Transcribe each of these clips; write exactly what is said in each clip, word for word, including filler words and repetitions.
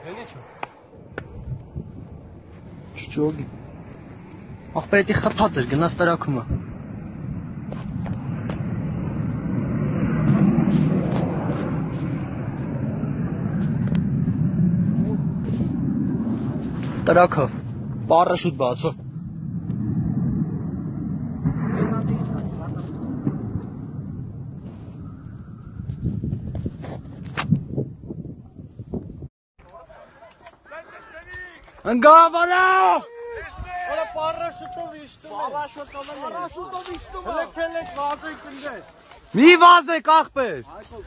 Чёги. Ах, перед их хапацер, гна старакума. Տարակով, պարաշուտ բացվող։ Ընգավանա! Հորա պարաշուտով իշտում է։ Պարաշուտով իշտում է։ Հլեք հելեք վազեք կնդես։ Մի վազեք աղբեր։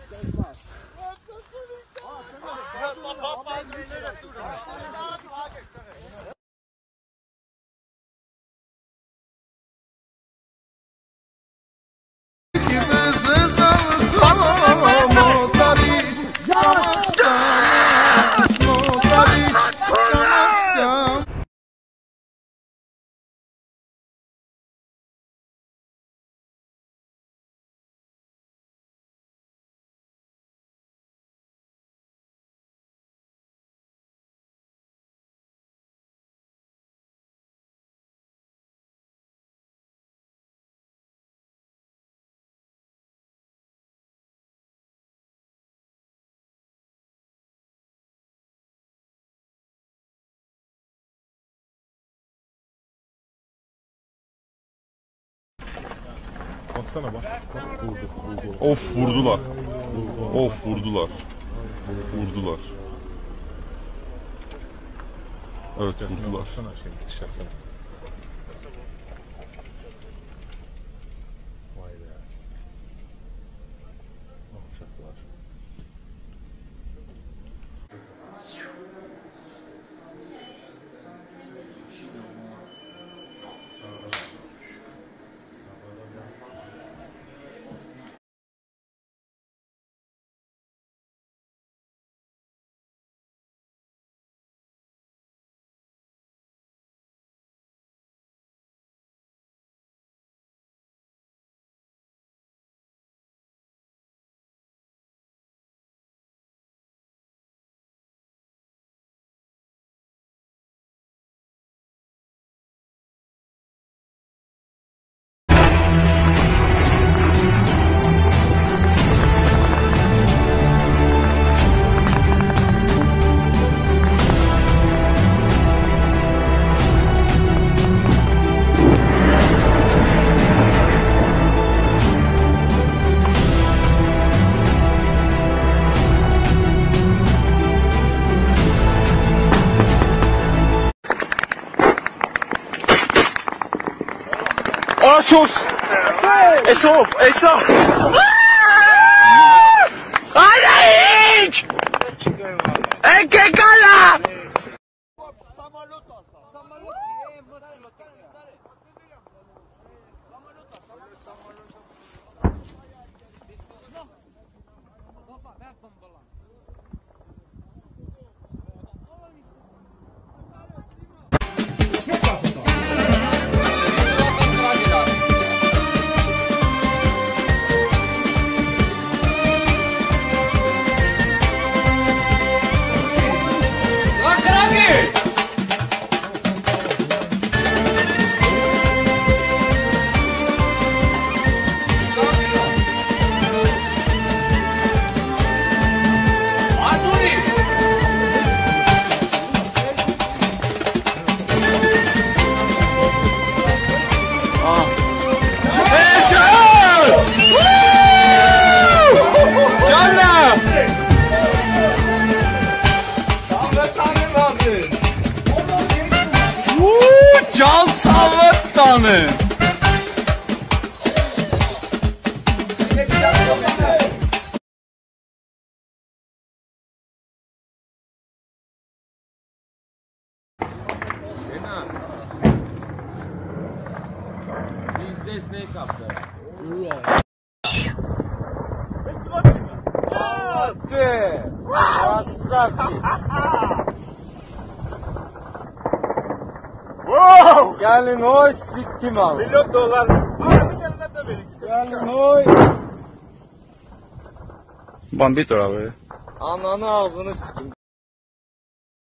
Baksana bak. Bak vurdu, vurdu. Of vurdular. Of vurdular. Vurdular. Evet vurdular. Baksana şimdi dışarısına. Vay be. Alçaklar. Asus! Esov! Esov! Aleik! Enke kala! Can Çalıttanı. Biz de ne kapsa? Hadi. Artsakh. Gelin oy siktim al. Milyon dolar. Abi yanına da verin. Gelin oy. Bambit abi. Ananı ağzını sikim.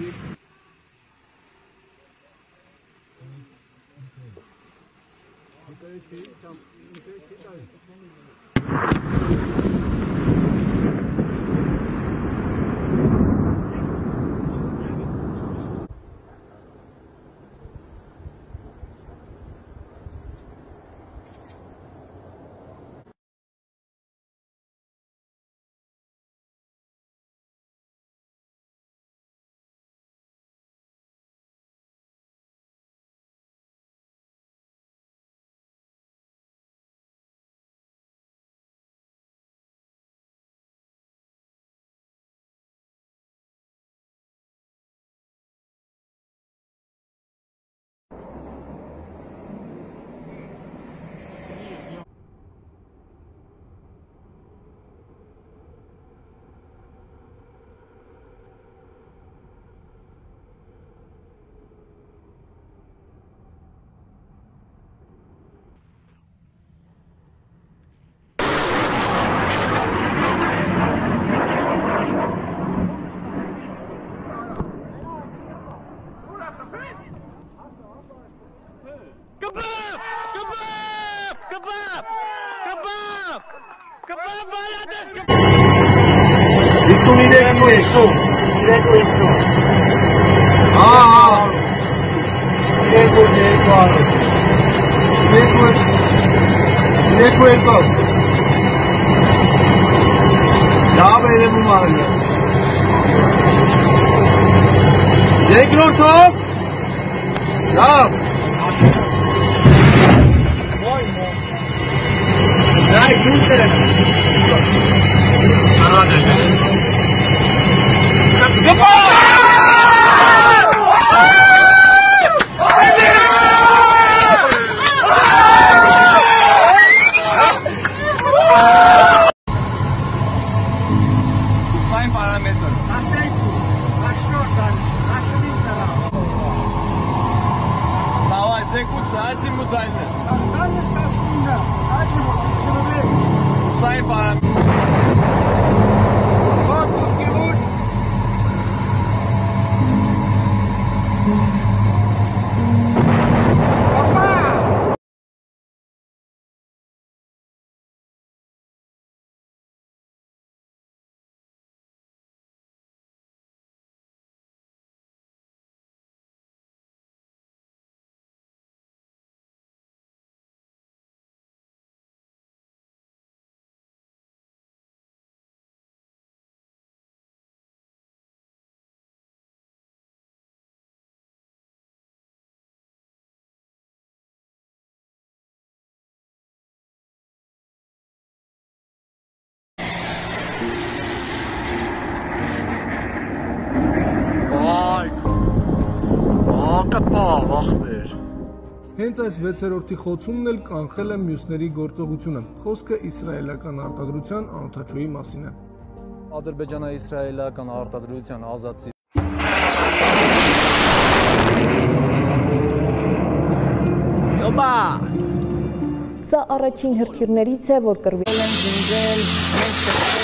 Kebab! Kebab! Kebab! Kebab! Kebab Bangladesh! Isso direto isso. Direto isso. Ah. Direto direto. Direto. Direto isso. Ya böyle bu mahalle. Tekrar top. Ya. Ay, güzel. Sayın parametre. Давай, зекуца, азимут дайнес. Sayın parametre. Հենց այս վեցերորդի խոցումն էլ կանխել է մյուսների գործողությունը։ Խոսքը իսրայելական արտադրության անօթաչուի մասին է։ Ադրբեջանա-իսրայելական արտադրության ազատցի Տոմա Սա առաջին հրթիռներից է, որ կռվել են զինվել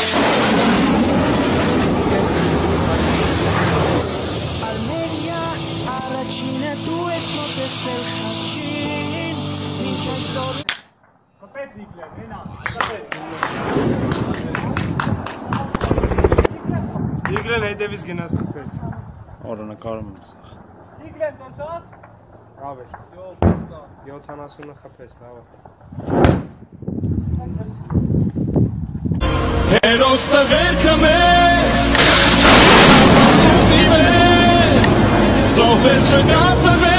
Իգլեն հետևից գնաց խփեց։ Օրոնակարում եմ սա։ Իգլեն տեսա՞ք։ Ավել։ յոթանասունը խփեց, լավ։ Հերոս տղերքը մեր Զոհեր չկա տղեր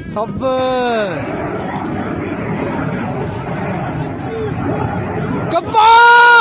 Sabır. Kapat!